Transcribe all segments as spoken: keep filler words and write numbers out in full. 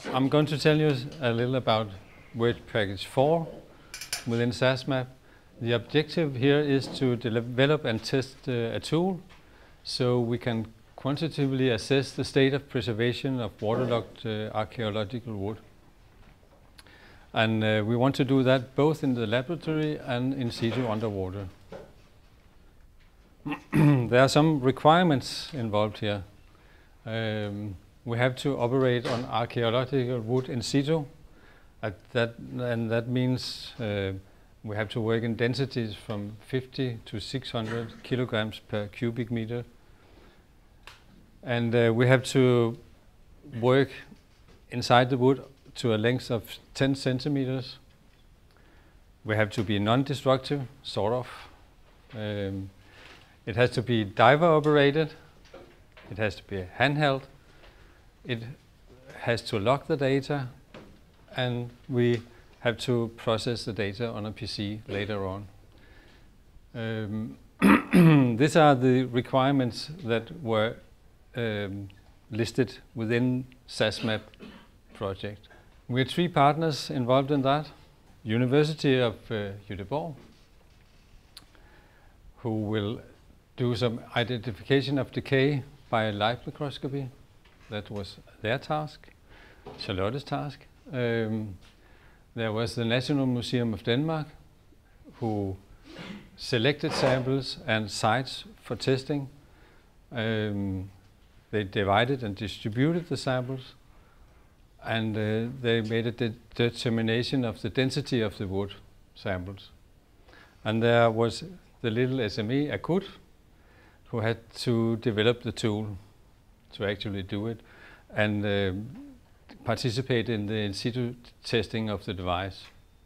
I'm going to tell you a little about Word Package four within SASMAP. The objective here is to develop and test uh, a tool so we can quantitatively assess the state of preservation of waterlogged uh, archaeological wood. And uh, we want to do that both in the laboratory and in situ underwater. There are some requirements involved here. Um, we have to operate on archaeological wood in situ, at that, and that means uh, we have to work in densities from fifty to six hundred kilograms per cubic meter. And uh, we have to work inside the wood to a length of ten centimeters. We have to be non-destructive, sort of. Um, it has to be diver operated. It has to be handheld. It has to log the data, and we have to process the data on a P C later on. Um, these are the requirements that were um, listed within SASMAP project. We are three partners involved in that. University of uh, Göteborg, who will do some identification of decay by light microscopy. That was their task, Charlotte's task. Um, there was the National Museum of Denmark, who selected samples and sites for testing. Um, they divided and distributed the samples, and uh, they made a de determination of the density of the wood samples. And there was the little S M E, Akut, who had to develop the tool to actually do it and uh, participate in the in situ testing of the device.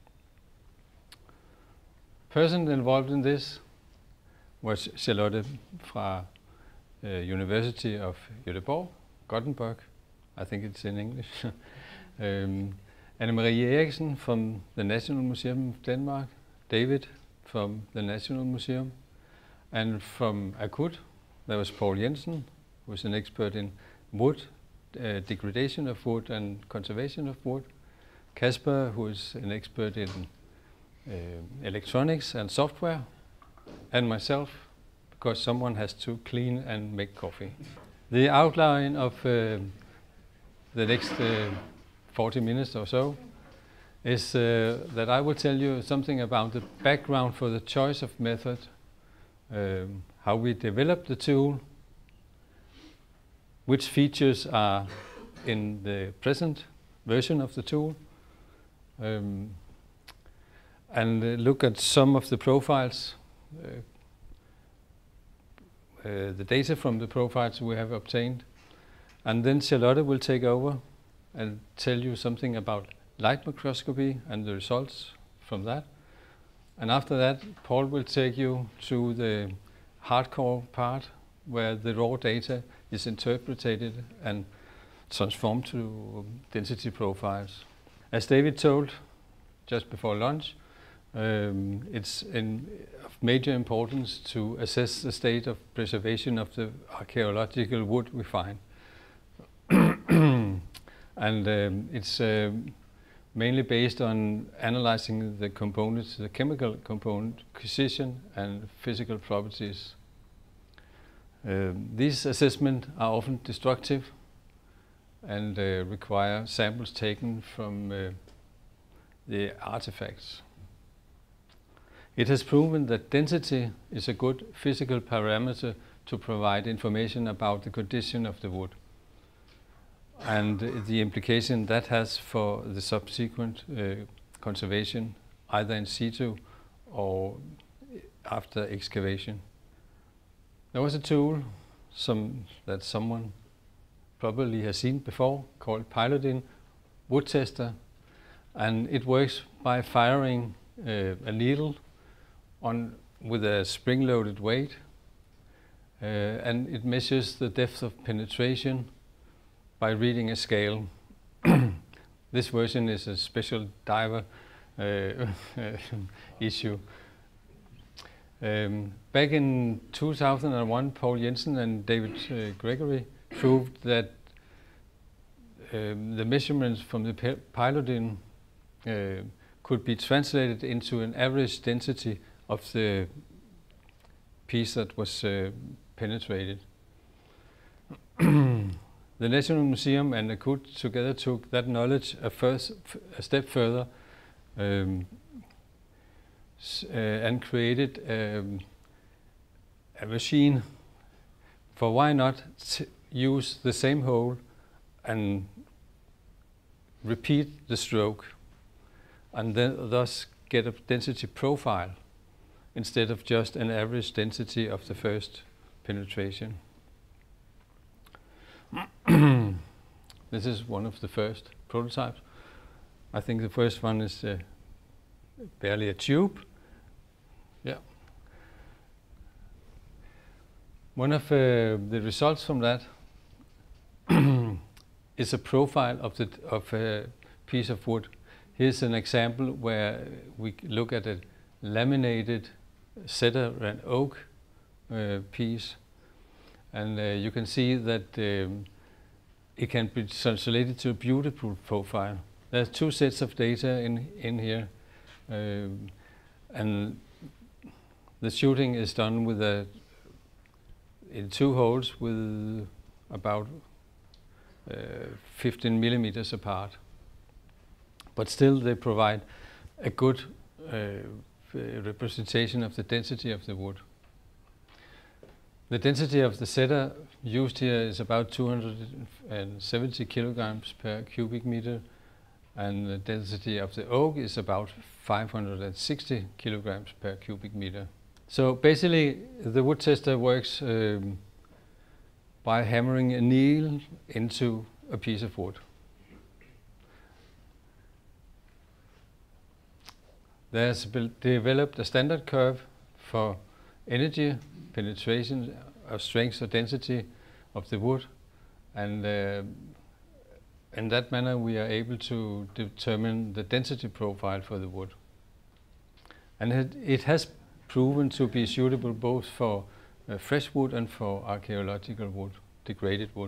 Person involved in this was Charlotte from uh, University of Göteborg, Gothenburg, I think it's in English. um, Anne-Marie Eriksen from the National Museum of Denmark, David from the National Museum, and from Akut there was Paul Jensen, who was an expert in wood, uh, degradation of wood and conservation of wood. Kasper, who is an expert in uh, electronics and software, and myself, because someone has to clean and make coffee. The outline of uh, the next uh, forty minutes or so is uh, that I will tell you something about the background for the choice of method, um, how we developed the tool, which features are in the present version of the tool, um, and uh, look at some of the profiles, uh, uh, the data from the profiles we have obtained. And then Charlotte will take over and tell you something about light microscopy and the results from that. And after that, Paul will take you to the hardcore part, where the raw data is interpreted and transformed to density profiles. As David told just before lunch, um, it's in, of major importance to assess the state of preservation of the archaeological wood we find. And um, it's um, mainly based on analyzing the components, the chemical component, composition and physical properties. Um, these assessments are often destructive and uh, require samples taken from uh, the artifacts. It has proven that density is a good physical parameter to provide information about the condition of the wood and uh, the implication that has for the subsequent uh, conservation, either in situ or after excavation. There was a tool some, that someone probably has seen before called Pilotin Wood Tester, and it works by firing uh, a needle on with a spring-loaded weight, uh, and it measures the depth of penetration by reading a scale. This version is a special diver uh, issue. Um, back in two thousand one, Paul Jensen and David uh, Gregory proved that um, the measurements from the pilotine uh, could be translated into an average density of the piece that was uh, penetrated. The National Museum and the C U T together took that knowledge a, first, a step further um, uh, and created um, a machine for why not t use the same hole and repeat the stroke and then thus get a density profile instead of just an average density of the first penetration. This is one of the first prototypes. I think the first one is uh, barely a tube. Yeah. One of uh, the results from that is a profile of the of a piece of wood. Here's an example where we look at a laminated cedar and oak uh, piece, and uh, you can see that um, it can be translated to a beautiful profile. There's two sets of data in in here, um, and the shooting is done with a in two holes with about uh, fifteen millimeters apart. But still, they provide a good uh, representation of the density of the wood. The density of the cedar used here is about two hundred seventy kilograms per cubic meter, and the density of the oak is about five hundred sixty kilograms per cubic meter. So basically, the wood tester works um, by hammering a nail into a piece of wood. There's developed a standard curve for energy, penetration, of strength or density of the wood, and uh, in that manner we are able to determine the density profile for the wood. And it, it has proven to be suitable both for uh, fresh wood and for archaeological wood, degraded wood.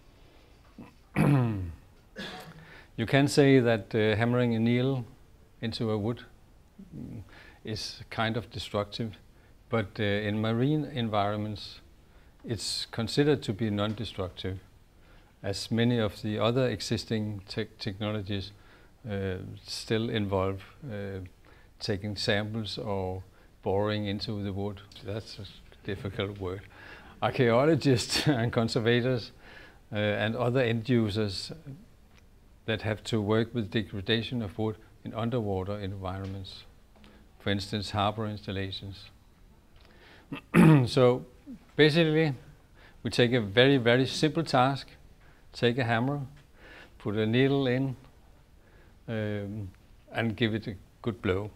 You can say that uh, hammering a nail into a wood mm, is kind of destructive, but uh, in marine environments it's considered to be non-destructive, as many of the other existing te technologies uh, still involve uh, taking samples or boring into the wood. That's a difficult word. Archaeologists and conservators uh, and other end users that have to work with degradation of wood in underwater environments, for instance harbor installations. So basically we take a very very simple task, take a hammer, put a needle in um, and give it a good blow.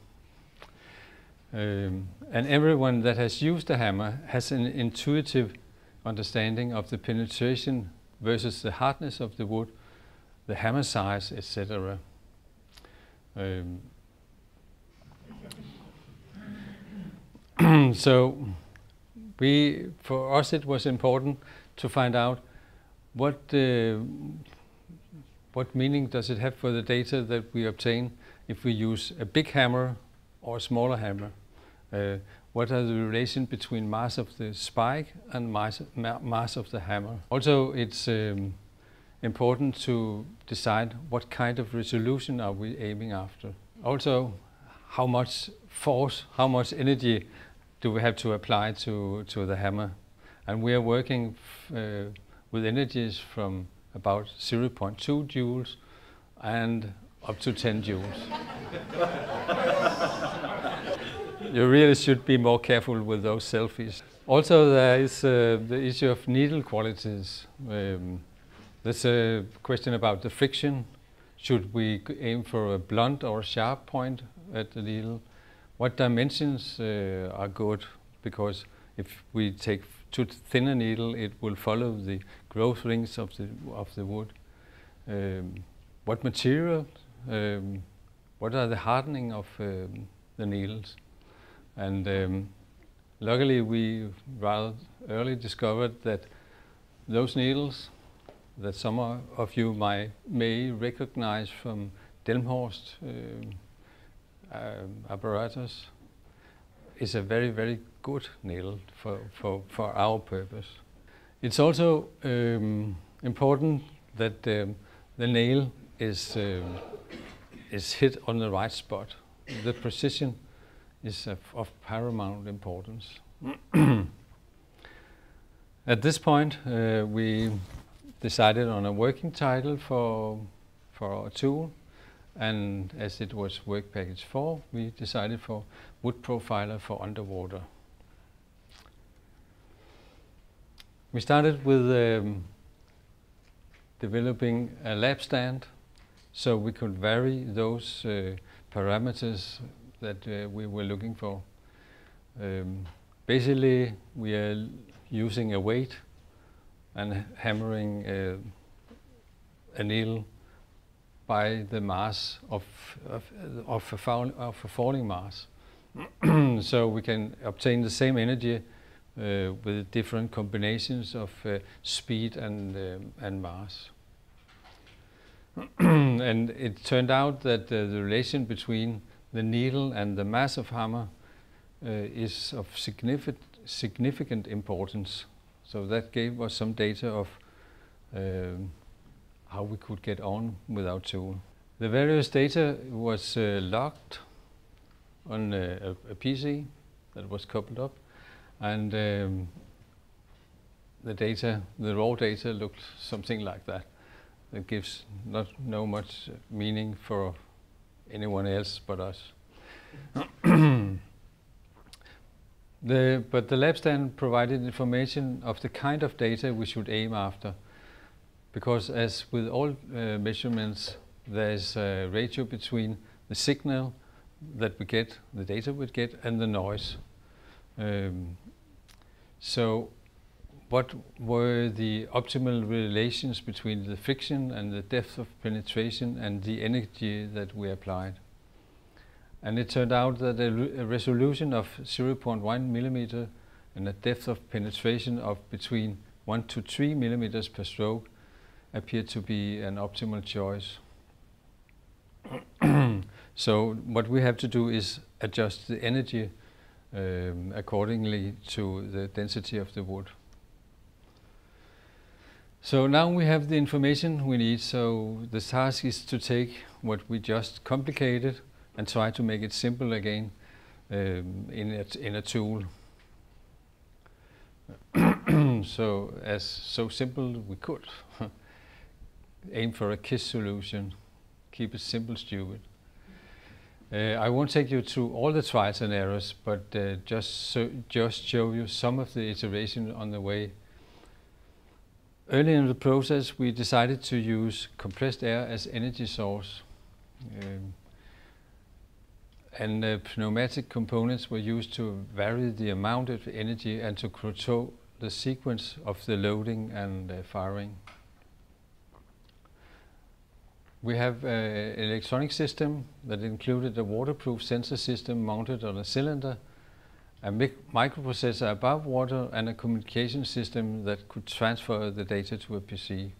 Um, and everyone that has used a hammer has an intuitive understanding of the penetration versus the hardness of the wood, the hammer size, et cetera. Um, so we, for us, it was important to find out what uh, what meaning does it have for the data that we obtain if we use a big hammer or a smaller hammer. Uh, what are the relation between mass of the spike and mass, ma mass of the hammer? Also, it's um, important to decide what kind of resolution are we aiming after. Also, how much force, how much energy do we have to apply to, to the hammer? And we are working f uh, with energies from about zero point two joules and up to ten joules. You really should be more careful with those selfies. Also, there is uh, the issue of needle qualities. Um, there's a question about the friction. Should we aim for a blunt or a sharp point at the needle? What dimensions uh, are good? Because if we take too thin a needle, it will follow the growth rings of the of the wood. Um, what material? Um, what are the hardening of um, the needles? And um, luckily, we rather early discovered that those needles that some of you might, may recognize from Delmhorst uh, uh, apparatus, is a very, very good nail for, for, for our purpose. It's also um, important that um, the nail is, um, is hit on the right spot. The precision is of, of paramount importance. At this point, uh, we decided on a working title for, for our tool, and as it was work package four, we decided for wood profiler for underwater. We started with um, developing a lab stand so we could vary those uh, parameters that uh, we were looking for. Um, basically, we are using a weight and hammering uh, a needle by the mass of, of, of, a, fall, of a falling mass. So we can obtain the same energy uh, with different combinations of uh, speed and, um, and mass. And it turned out that uh, the relation between the needle and the mass of hammer uh, is of significant, significant importance. So that gave us some data of um, how we could get on with our tool. The various data was uh, logged on a, a P C that was coupled up, and um, the data, the raw data looked something like that. It gives not no much meaning for anyone else but us. the, but the lab stand provided information of the kind of data we should aim after, because as with all uh, measurements, there is a ratio between the signal that we get, the data we get, and the noise. Um, so what were the optimal relations between the friction and the depth of penetration and the energy that we applied? And it turned out that a, re a resolution of zero point one millimeter and a depth of penetration of between one to three millimeters per stroke appeared to be an optimal choice. So what we have to do is adjust the energy um, accordingly to the density of the wood. So now we have the information we need, so the task is to take what we just complicated and try to make it simple again um, in, a, in a tool. So as so simple we could. Aim for a KISS solution. Keep it simple, stupid. Uh, I won't take you through all the trials and errors, but uh, just, so, just show you some of the iteration on the way. Early in the process, we decided to use compressed air as energy source. Um, and uh, pneumatic components were used to vary the amount of energy and to control the sequence of the loading and uh, firing. We have an electronic system that included a waterproof sensor system mounted on a cylinder, a microprocessor above water, and a communication system that could transfer the data to a P C.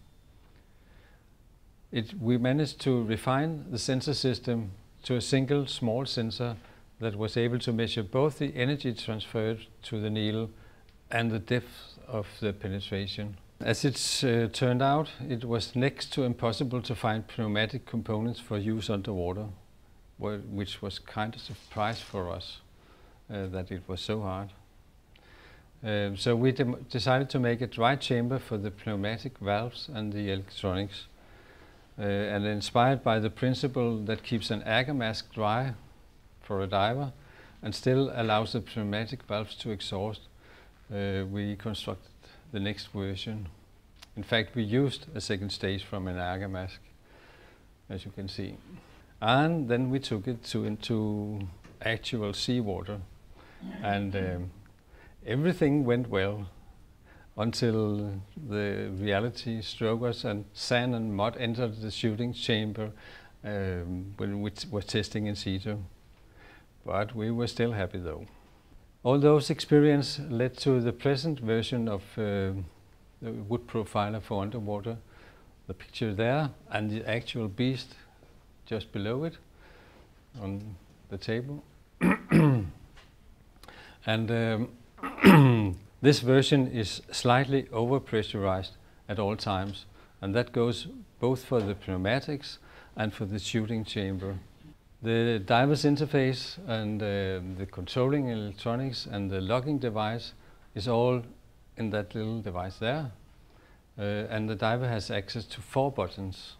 It, we managed to refine the sensor system to a single small sensor that was able to measure both the energy transferred to the needle and the depth of the penetration. As it uh, turned out, it was next to impossible to find pneumatic components for use underwater, which was kind of a surprise for us uh, that it was so hard. Um, so we de decided to make a dry chamber for the pneumatic valves and the electronics. Uh, and inspired by the principle that keeps an agar mask dry for a diver and still allows the pneumatic valves to exhaust, uh, we constructed the next version. In fact, we used a second stage from an agar mask, as you can see. And then we took it to into actual seawater, and um, everything went well until the reality struck us and sand and mud entered the shooting chamber um, when we were testing in situ. But we were still happy though. All those experiences led to the present version of uh, the wood profiler for underwater, the picture there and the actual beast just below it on the table. And um, this version is slightly overpressurized at all times, and that goes both for the pneumatics and for the shooting chamber. The diver's interface and uh, the controlling electronics and the logging device is all in that little device there. Uh, and the diver has access to four buttons.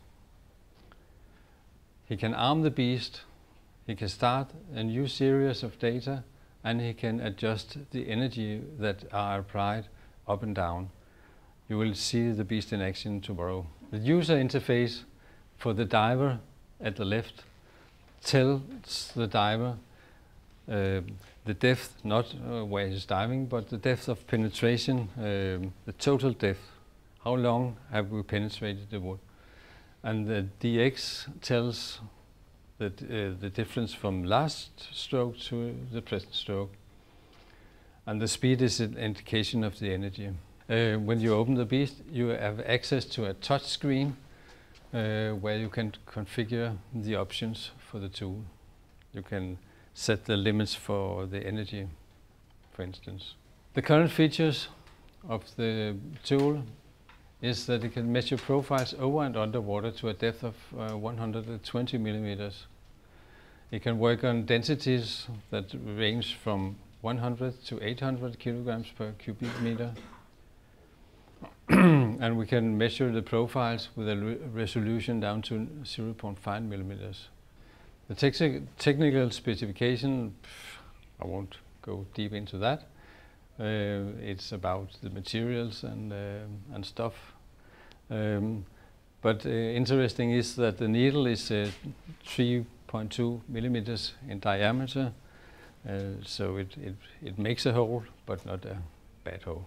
He can arm the beast, he can start a new series of data, and he can adjust the energy that are applied up and down. You will see the beast in action tomorrow. The user interface for the diver at the left tells the diver uh, the depth, not uh, where he's diving, but the depth of penetration, um, the total depth. How long have we penetrated the wood? And the D X tells that, uh, the difference from last stroke to the present stroke. And the speed is an indication of the energy. Uh, when you open the beast, you have access to a touch screen uh, where you can configure the options for the tool. You can set the limits for the energy, for instance. The current features of the tool is that it can measure profiles over and underwater to a depth of uh, one hundred twenty millimeters. It can work on densities that range from one hundred to eight hundred kilograms per cubic meter. And we can measure the profiles with a re resolution down to zero point five millimeters. The te technical specification, I won't go deep into that. Uh, it's about the materials and, uh, and stuff. Um, but uh, interesting is that the needle is uh, three point two millimeters in diameter, uh, so it, it, it makes a hole, but not a bad hole.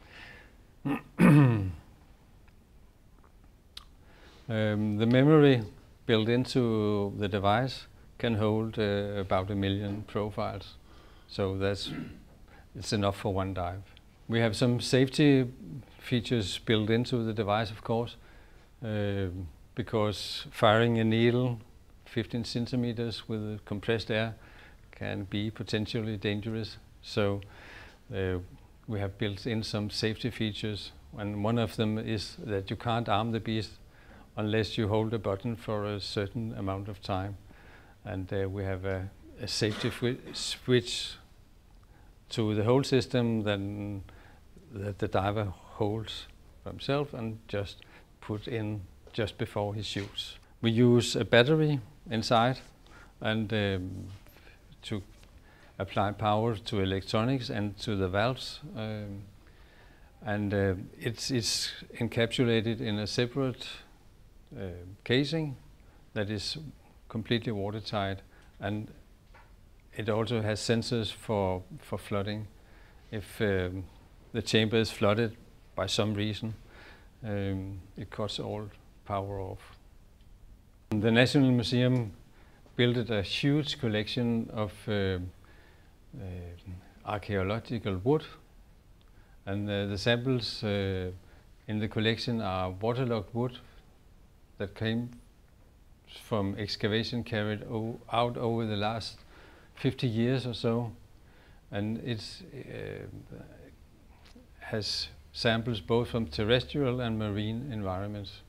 um, the memory built into the device can hold uh, about a million profiles, so that's it's enough for one dive. We have some safety features built into the device, of course, uh, because firing a needle fifteen centimeters with compressed air can be potentially dangerous. So uh, we have built in some safety features, and one of them is that you can't arm the beast unless you hold a button for a certain amount of time. And uh, we have a, a safety switch to the whole system then that the diver holds for himself and just put in just before he shoots. We use a battery inside and um, to apply power to electronics and to the valves, um, and uh, it's, it's encapsulated in a separate uh, casing that is completely watertight, and it also has sensors for, for flooding. If um, the chamber is flooded by some reason, um, it cuts all power off. The National Museum built a huge collection of uh, uh, archaeological wood, and uh, the samples uh, in the collection are waterlogged wood that came from excavation carried out over the last fifty years or so, and it uh, has samples both from terrestrial and marine environments.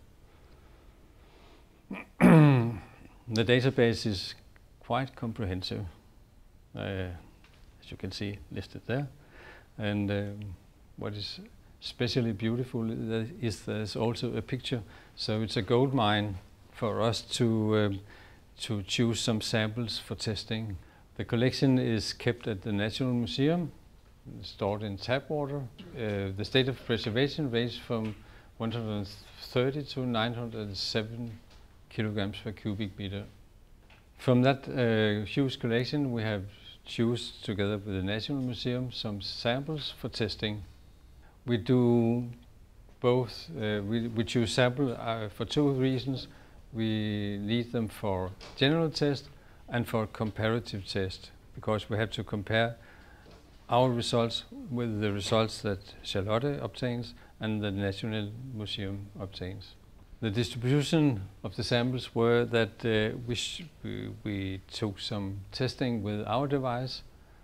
The database is quite comprehensive, uh, as you can see listed there, and um, what is especially beautiful is there's also a picture, so it's a gold mine for us to um, to choose some samples for testing. The collection is kept at the National Museum, stored in tap water. Uh, the state of preservation ranges from one hundred thirty to nine hundred seven kilograms per cubic meter. From that uh, huge collection, we have choose together with the National Museum some samples for testing. We do both. Uh, we, we choose samples uh, for two reasons. We need them for general test and for comparative test, because we have to compare our results with the results that Charlotte obtains and the National Museum obtains. The distribution of the samples were that uh, we, sh we, we took some testing with our device,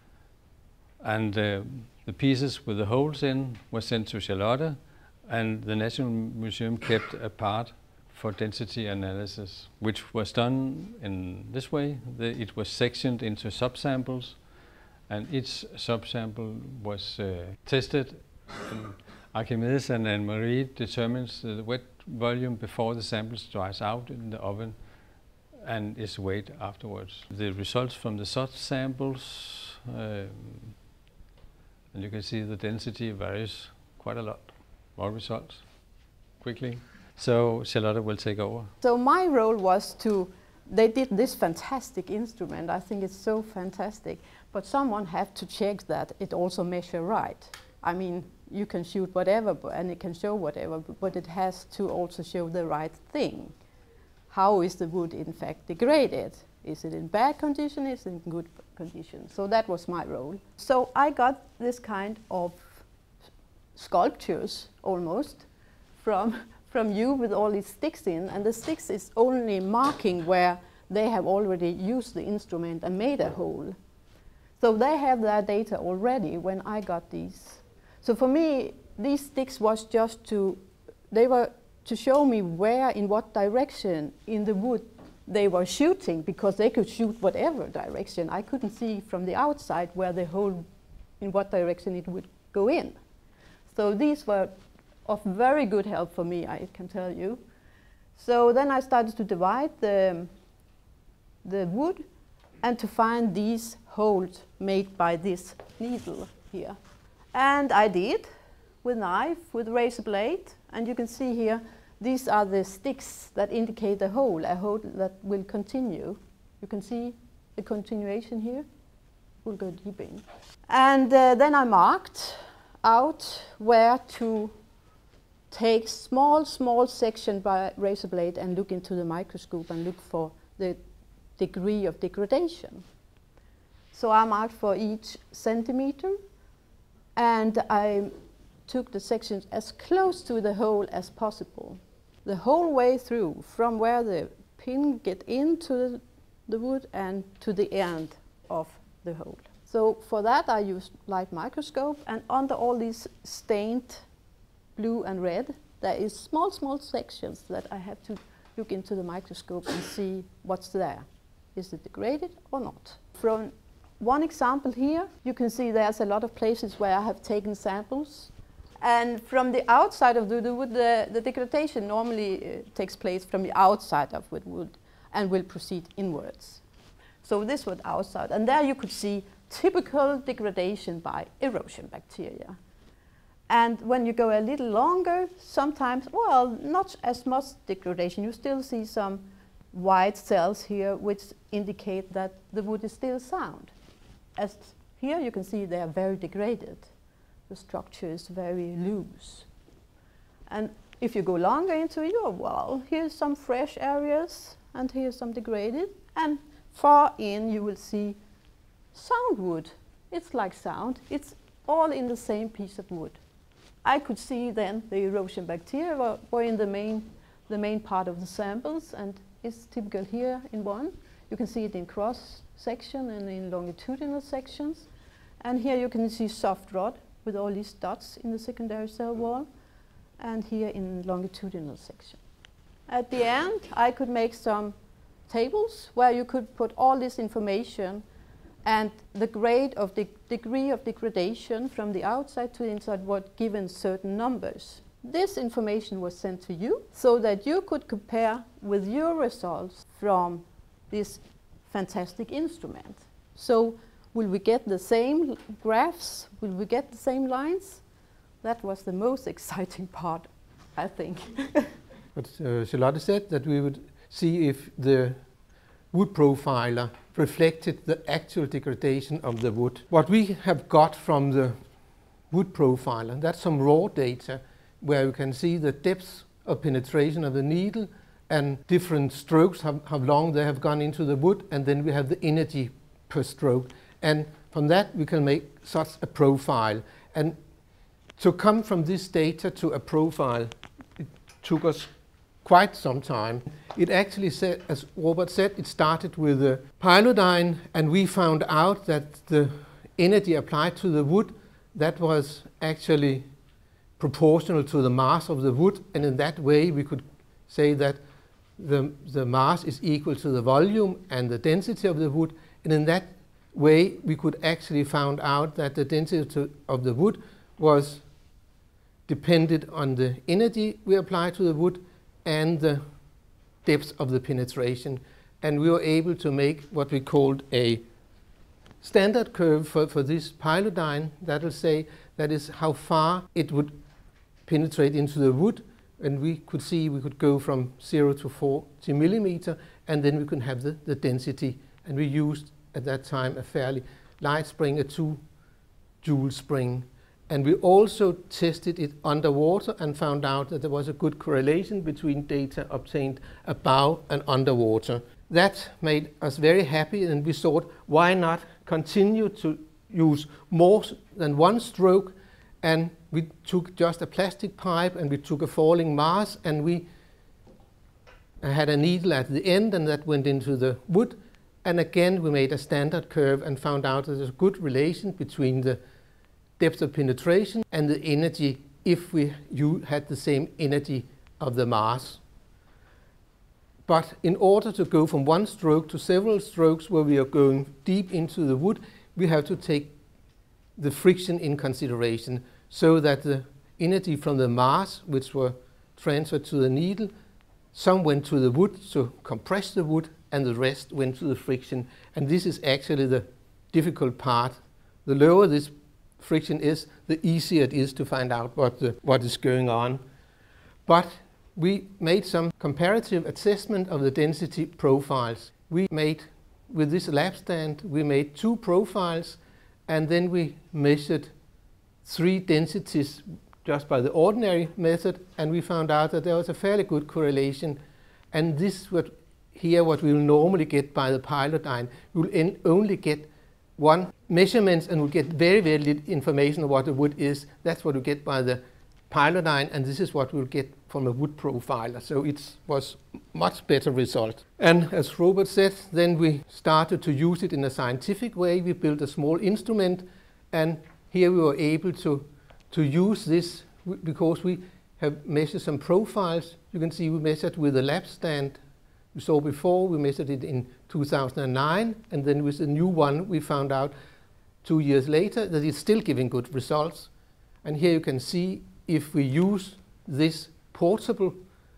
and uh, the pieces with the holes in were sent to Charlotte, and the National Museum kept a part for density analysis, which was done in this way. The, it was sectioned into subsamples, and each subsample was uh, tested. And Archimedes and Anne-Marie determines the wet volume before the samples dries out in the oven and is weighed afterwards. The results from the subsamples, um, and you can see the density varies quite a lot. More results quickly. So Charlotte will take over. So my role was to, they did this fantastic instrument. I think it's so fantastic, but someone had to check that it also measure right. I mean, you can shoot whatever and it can show whatever, but it has to also show the right thing. How is the wood in fact degraded? Is it in bad condition? Is it in good condition? So that was my role. So I got this kind of sculptures almost from, from you with all these sticks in, and the sticks is only marking where they have already used the instrument and made a hole. So they have their data already when I got these. So for me, these sticks was just to, they were to show me where, in what direction in the wood they were shooting, because they could shoot whatever direction. I couldn't see from the outside where the hole, in what direction it would go in. So these were of very good help for me, I can tell you. So then I started to divide the, the wood and to find these holes made by this needle here. And I did, with knife, with razor blade, and you can see here, these are the sticks that indicate a hole, a hole that will continue. You can see the continuation here, will go deep in. And uh, then I marked out where to take small, small section by razor blade and look into the microscope and look for the degree of degradation. So I marked for each centimeter, and I took the sections as close to the hole as possible. The whole way through, from where the pin get into the, the wood and to the end of the hole. So for that I used light microscope, and under all these stained blue and red, there is small, small sections that I have to look into the microscope and see what's there. Is it degraded or not? From one example here, you can see there's a lot of places where I have taken samples. And from the outside of the, the wood, the, the degradation normally uh, takes place from the outside of the wood and will proceed inwards. So this was outside, and there you could see typical degradation by erosion bacteria. And when you go a little longer, sometimes, well, not as much degradation. You still see some white cells here which indicate that the wood is still sound. As here you can see they are very degraded. The structure is very loose. And if you go longer into it, oh, well, here's some fresh areas and here's some degraded. And far in you will see sound wood. It's like sound. It's all in the same piece of wood. I could see then the erosion bacteria were, were in the main, the main part of the samples, and it's typical here in one. You can see it in cross section and in longitudinal sections. And here you can see soft rot with all these dots in the secondary cell wall, and here in longitudinal section. At the end, I could make some tables where you could put all this information and the grade of the degree of degradation from the outside to the inside was given certain numbers. This information was sent to you so that you could compare with your results from this fantastic instrument. So will we get the same graphs? Will we get the same lines? That was the most exciting part, I think. But uh, Charlotte said that we would see if the wood profiler reflected the actual degradation of the wood. What we have got from the wood profiler, that's some raw data where you can see the depth of penetration of the needle and different strokes, how, how long they have gone into the wood, and then we have the energy per stroke. And from that we can make such a profile. And to come from this data to a profile, it took us quite some time. It actually said, as Robert said, it started with the pylodyne, and we found out that the energy applied to the wood, that was actually proportional to the mass of the wood, and in that way we could say that the, the mass is equal to the volume and the density of the wood, and in that way we could actually found out that the density of the wood was depended on the energy we apply to the wood and the depth of the penetration, and we were able to make what we called a standard curve for, for this pylodyne. That will say that is how far it would penetrate into the wood, and we could see we could go from zero to forty millimeter, and then we could have the, the density, and we used at that time a fairly light spring, a two joule spring. And we also tested it underwater and found out that there was a good correlation between data obtained above and underwater. That made us very happy, and we thought, why not continue to use more than one stroke? And we took just a plastic pipe, and we took a falling mass, and we had a needle at the end, and that went into the wood. And again, we made a standard curve and found out that there's a good relation between the depth of penetration and the energy if we you had the same energy of the mass. But in order to go from one stroke to several strokes where we are going deep into the wood, we have to take the friction in consideration, so that the energy from the mass, which were transferred to the needle, some went to the wood to compress the wood, and the rest went to the friction. And this is actually the difficult part. The lower this friction is, the easier it is to find out what, the, what is going on. But we made some comparative assessment of the density profiles. We made, with this lab stand, we made two profiles, and then we measured three densities just by the ordinary method, and we found out that there was a fairly good correlation. And this what here what we will normally get by the pylodyne. We will only get one measurement, and we'll get very, very little information of what the wood is. That's what we get by the pylodyne, and this is what we'll get from a wood profiler. So it was much better result. And as Robert said, then we started to use it in a scientific way. We built a small instrument, and here we were able to, to use this because we have measured some profiles. You can see we measured with the lab stand we saw before. We measured it in two thousand nine, and then with the new one we found out two years later that it's still giving good results. And here you can see if we use this portable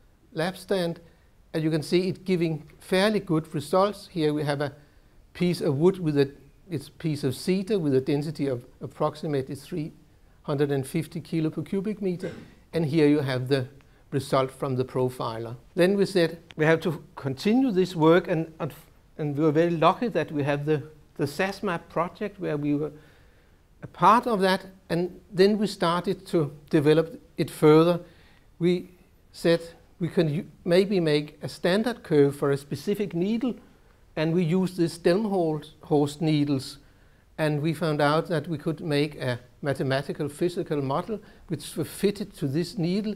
lab stand, and you can see it giving fairly good results. Here we have a piece of wood with a it's a piece of cedar with a density of approximately three hundred fifty kilo per cubic meter, and here you have the result from the profiler. Then we said we have to continue this work, and and we were very lucky that we have the the SASMAP project where we were a part of that, and then we started to develop it further. We said we can maybe make a standard curve for a specific needle, and we used these Delmhorst needles, and we found out that we could make a mathematical physical model which was fitted to this needle,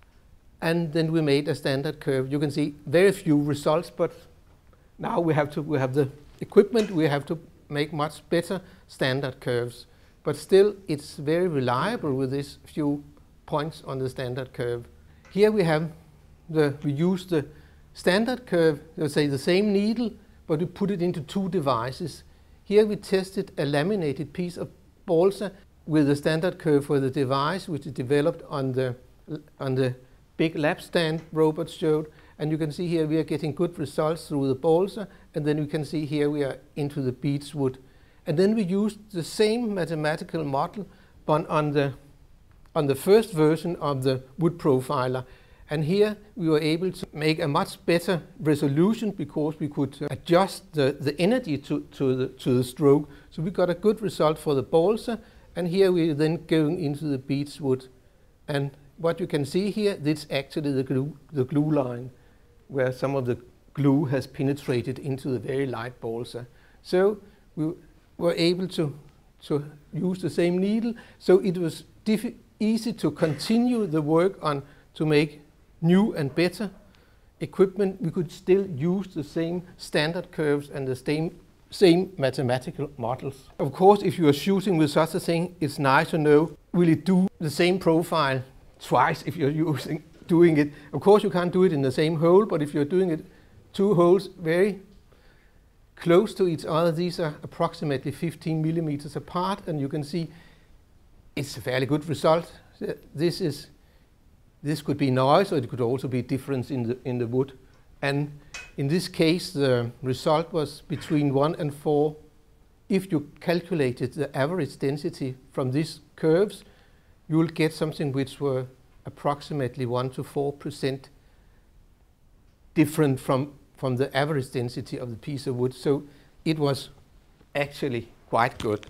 and then we made a standard curve. You can see very few results, but now we have to we have the equipment, we have to make much better standard curves. But still, it's very reliable with these few points on the standard curve. Here we have the we use the standard curve, let's say the same needle, but we put it into two devices. Here we tested a laminated piece of balsa with the standard curve for the device, which is developed on the on the big lab stand Robert showed. And you can see here we are getting good results through the balsa, and then you can see here we are into the beechwood. And then we used the same mathematical model, but on the on the first version of the wood profiler. And here we were able to make a much better resolution because we could adjust the, the energy to, to, the, to the stroke. So we got a good result for the balsa, and here we're then going into the beechwood. And what you can see here, this is actually the glue, the glue line, where some of the glue has penetrated into the very light balsa. So we were able to, to use the same needle, so it was easy to continue the work on to make new and better equipment, we could still use the same standard curves and the same, same mathematical models. Of course, if you are shooting with such a thing, it's nice to know, will it do the same profile twice if you're using, doing it? Of course, you can't do it in the same hole, but if you're doing it two holes very close to each other, these are approximately fifteen millimeters apart, and you can see it's a fairly good result. This is this could be noise, or it could also be difference in the in the wood. And in this case, the result was between one and four. If you calculated the average density from these curves, you will get something which were approximately one to four percent different from from the average density of the piece of wood. So it was actually quite good.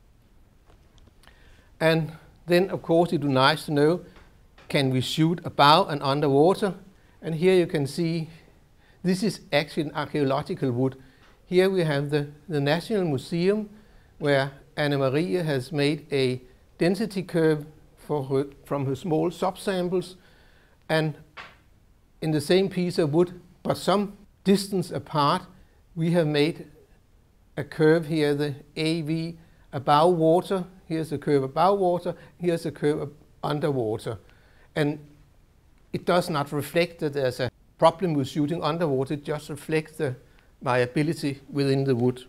And then, of course, it would be nice to know, can we shoot above and underwater? And here you can see, this is actually an archaeological wood. Here we have the, the National Museum, where Anna Maria has made a density curve for her, from her small subsamples, and in the same piece of wood, but some distance apart, we have made a curve here, the A V above water. Here's a curve above water, here's a curve underwater. And it does not reflect that there's a problem with shooting underwater, it just reflects the variability within the wood.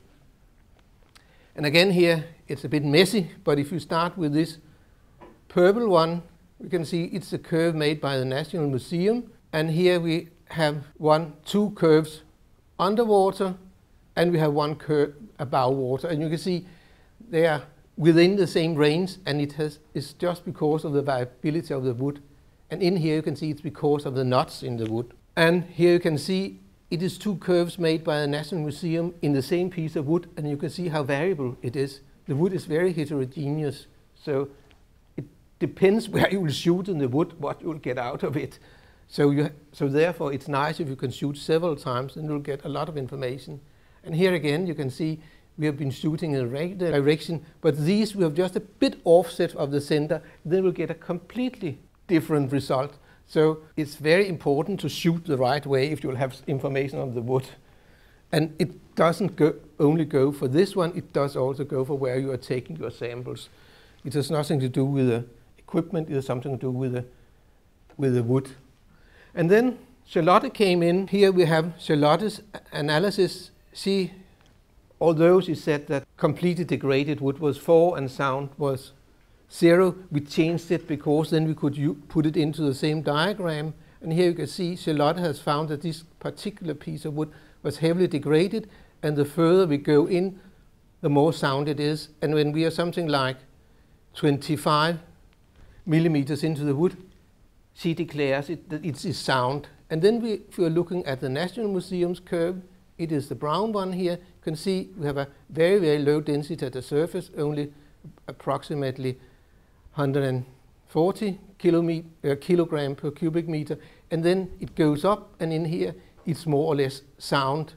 And again here, it's a bit messy, but if you start with this purple one, we can see it's a curve made by the National Museum. And here we have one, two curves underwater, and we have one curve above water. And you can see they are within the same range, and it has it's just because of the variability of the wood. And in here you can see it's because of the knots in the wood. And here you can see it is two curves made by the National Museum in the same piece of wood, and you can see how variable it is. The wood is very heterogeneous, so it depends where you will shoot in the wood, what you will get out of it. So, you, so therefore it's nice if you can shoot several times, and you'll get a lot of information. And here again you can see we have been shooting in a regular direction, but these we have just a bit offset of the center, then we'll get a completely different result. So it's very important to shoot the right way if you'll have information on the wood. And it doesn't go only go for this one, it does also go for where you are taking your samples. It has nothing to do with the equipment, it has something to do with the, with the wood. And then Charlotte came in. Here we have Charlotte's analysis. She, although she said that completely degraded wood was four and sound was zero, we changed it because then we could u put it into the same diagram. And here you can see Charlotte has found that this particular piece of wood was heavily degraded, and the further we go in, the more sound it is. And when we are something like twenty-five millimeters into the wood, she declares it, that it is sound. And then we, if we are looking at the National Museum's curve, it is the brown one here. You can see we have a very, very low density at the surface, only approximately one hundred forty uh, kilogram per cubic meter. And then it goes up, and in here it's more or less sound.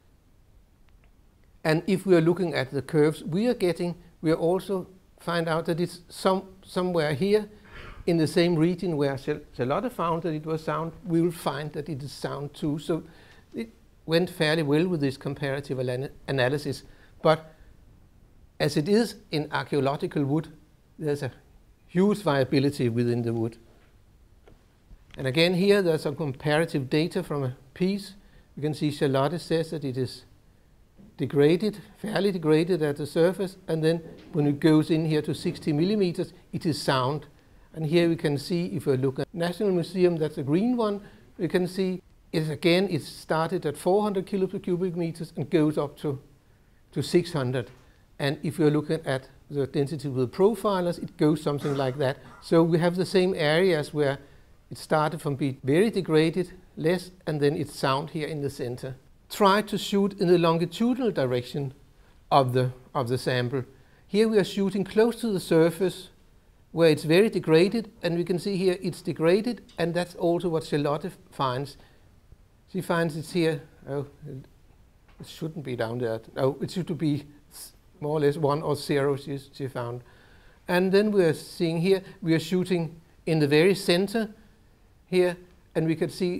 And if we are looking at the curves we are getting, we are also find out that it's some, somewhere here in the same region where Charlotte found that it was sound, we will find that it is sound too. So it went fairly well with this comparative analysis. But as it is in archaeological wood, there's a huge variability within the wood. And again here there's some comparative data from a piece. You can see Charlotte says that it is degraded, fairly degraded at the surface, and then when it goes in here to sixty millimeters, it is sound. And here we can see, if we look at National Museum, that's a green one, we can see it again, it started at four hundred kilo per cubic meters and goes up to, to six hundred. And if you're looking at the density with profilers, it goes something like that. So we have the same areas where it started from being very degraded, less, and then it's sound here in the center. Try to shoot in the longitudinal direction of the, of the sample. Here we are shooting close to the surface, where it's very degraded, and we can see here it's degraded, and that's also what Charlotte finds. She finds it's here, oh, it shouldn't be down there. No, it should be more or less one or zero, she, she found. And then we are seeing here, we are shooting in the very center here, and we can see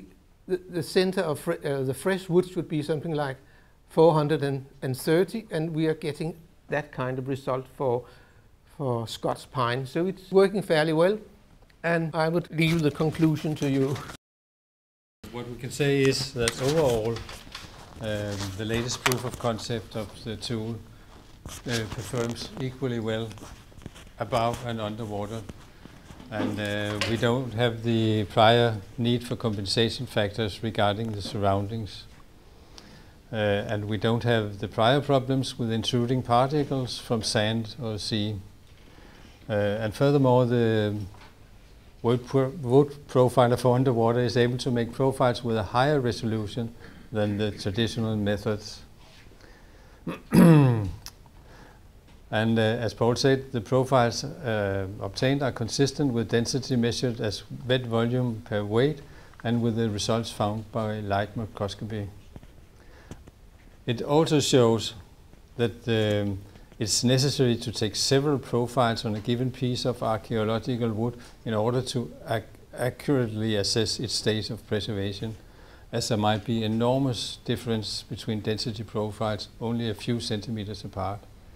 the, the center of fre uh, the fresh wood should be something like four hundred thirty, and we are getting that kind of result for, for Scots pine. So it's working fairly well, and I would leave the conclusion to you. What we can say is that overall, um, the latest proof of concept of the tool uh, performs equally well above and underwater. And uh, we don't have the prior need for compensation factors regarding the surroundings. Uh, and we don't have the prior problems with intruding particles from sand or sea. Uh, and furthermore, the wood, pro wood profiler for underwater is able to make profiles with a higher resolution than the traditional methods. And uh, as Paul said, the profiles uh, obtained are consistent with density measured as wet volume per weight and with the results found by light microscopy. It also shows that um, it's necessary to take several profiles on a given piece of archaeological wood in order to ac accurately assess its state of preservation, as there might be enormous difference between density profiles only a few centimeters apart.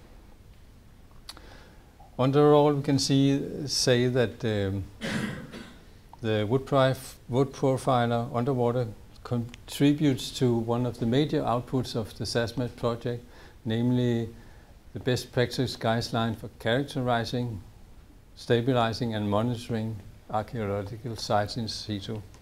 Overall, we can see, say that um, the wood, wood profiler underwater contributes to one of the major outputs of the SASMAT project, namely the best practice guideline for characterizing, stabilizing and monitoring archaeological sites in situ.